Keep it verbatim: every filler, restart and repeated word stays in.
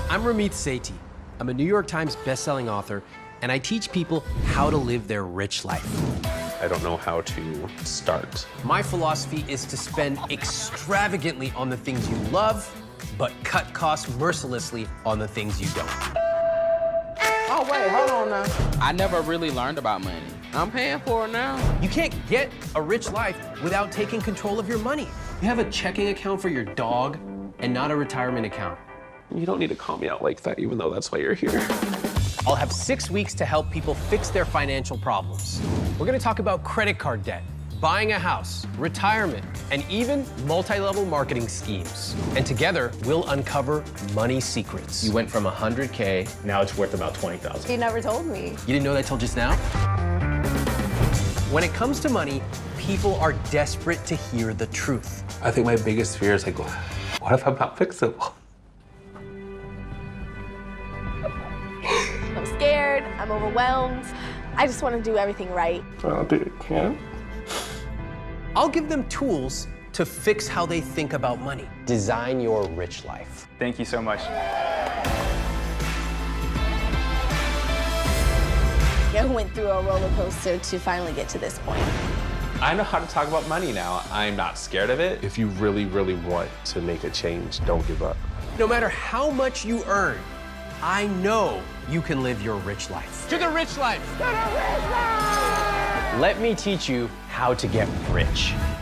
I'm Ramit Sethi. I'm a New York Times bestselling author, and I teach people how to live their rich life. I don't know how to start. My philosophy is to spend extravagantly on the things you love, but cut costs mercilessly on the things you don't. Oh, wait, hold on now. I never really learned about money. I'm paying for it now. You can't get a rich life without taking control of your money. You have a checking account for your dog and not a retirement account. You don't need to call me out like that, even though that's why you're here. I'll have six weeks to help people fix their financial problems. We're gonna talk about credit card debt, buying a house, retirement, and even multi-level marketing schemes. And together, we'll uncover money secrets. You went from one hundred K, now it's worth about twenty thousand. You never told me. You didn't know that till just now? When it comes to money, people are desperate to hear the truth. I think my biggest fear is like, what if I'm not fixable? I'm scared, I'm overwhelmed. I just want to do everything right. I'll do it, yeah? I'll give them tools to fix how they think about money. Design your rich life. Thank you so much. I went through a roller coaster to finally get to this point. I know how to talk about money now. I'm not scared of it. If you really, really want to make a change, don't give up. No matter how much you earn, I know you can live your rich life. To the rich life! To the rich life! Let me teach you how to get rich.